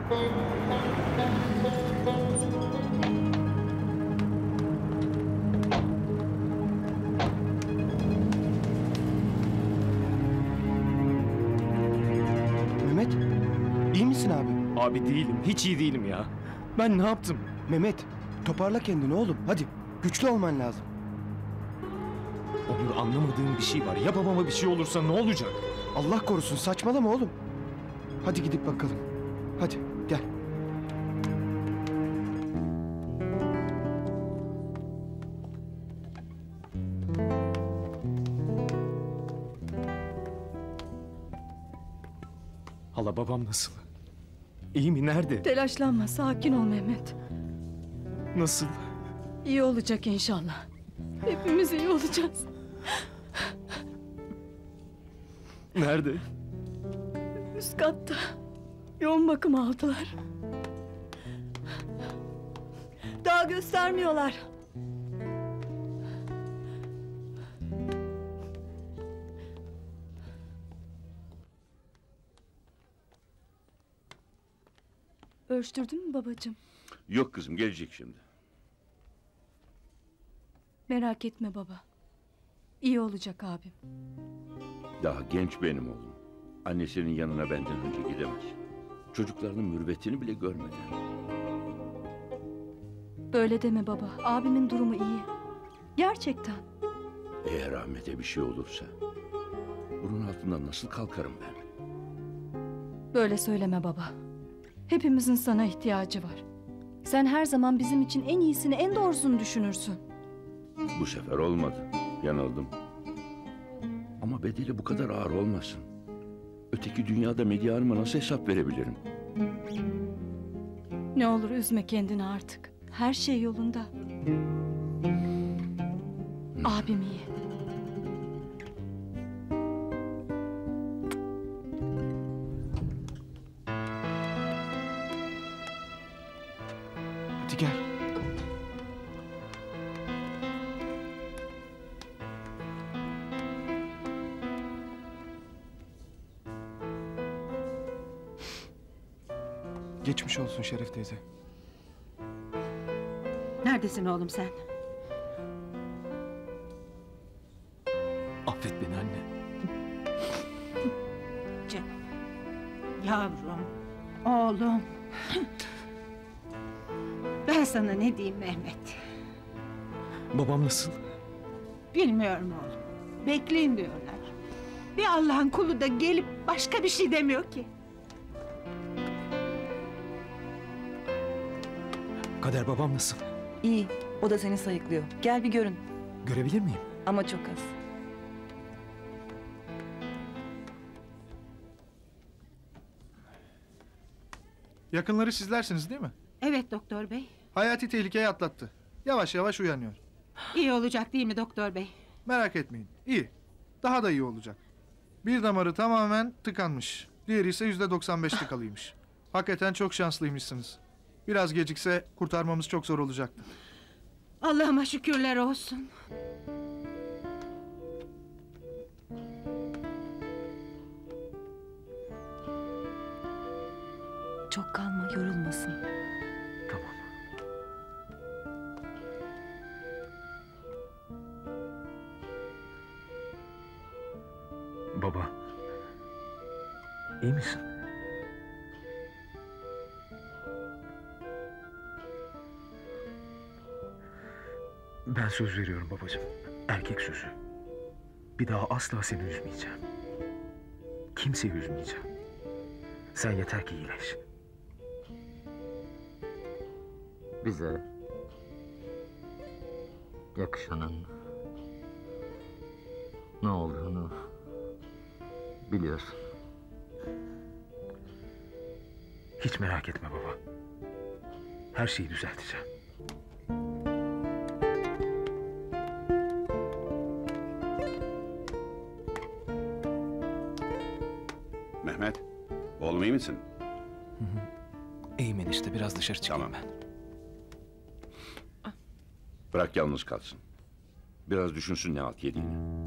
Mehmet, iyi misin abi? Abi değilim, hiç iyi değilim ya. Ben ne yaptım? Mehmet, toparla kendini oğlum. Hadi, güçlü olman lazım. Onur, anlamadığım bir şey var. Ya babama bir şey olursa ne olacak? Allah korusun, saçmalama oğlum. Hadi gidip bakalım. Hadi, gel. Hala, babam nasıl? İyi mi? Nerede? Telaşlanma, sakin ol Mehmet. Nasıl? İyi olacak inşallah. Hepimiz iyi olacağız. Nerede? Üst katta. Yoğun bakım aldılar. Daha göstermiyorlar. Ölçtürdün mü babacığım? Yok kızım, gelecek şimdi. Merak etme baba. İyi olacak abim. Daha genç benim oğlum. Annesinin yanına benden önce gidemez. Çocuklarının mürüvvetini bile görmeden. Böyle deme baba. Abimin durumu iyi. Gerçekten. Eğer Ahmet'e bir şey olursa... bunun altından nasıl kalkarım ben? Böyle söyleme baba. Hepimizin sana ihtiyacı var. Sen her zaman bizim için en iyisini, en doğrusunu düşünürsün. Bu sefer olmadı. Yanıldım. Ama bedeli bu kadar ağır olmasın. Öteki dünyada Medya Hanım'a nasıl hesap verebilirim? Ne olur üzme kendini artık. Her şey yolunda. Abim iyi. Hadi gel. Geçmiş olsun Şeref teyze. Neredesin oğlum sen? Affet beni anne. Canım. Yavrum. Oğlum. Ben sana ne diyeyim Mehmet? Babam nasıl? Bilmiyorum oğlum. Bekleyin diyorlar. Bir Allah'ın kulu da gelip başka bir şey demiyor ki. Kader, babam nasıl? İyi, o da seni sayıklıyor. Gel bir görün. Görebilir miyim? Ama çok az. Yakınları sizlersiniz değil mi? Evet doktor bey. Hayati tehlikeyi atlattı. Yavaş yavaş uyanıyor. İyi olacak değil mi doktor bey? Merak etmeyin. İyi. Daha da iyi olacak. Bir damarı tamamen tıkanmış. Diğeri ise %95 tıkalıymış. Hakikaten çok şanslıymışsınız. Biraz gecikse kurtarmamız çok zor olacaktı. Allah'ıma şükürler olsun. Çok kalma, yorulmasın. Tamam. Baba. İyi misin? Ben söz veriyorum babacığım. Erkek sözü. Bir daha asla seni üzmeyeceğim. Kimseyi üzmeyeceğim. Sen yeter ki iyileş. Bize yakışanın ne olduğunu biliyorsun. Hiç merak etme baba. Her şeyi düzelteceğim. Mehmet, oğlum iyi misin? İyiyim enişte, biraz dışarı çıkayım Tamam. ben. Bırak yalnız kalsın. Biraz düşünsün ne halt yediğini.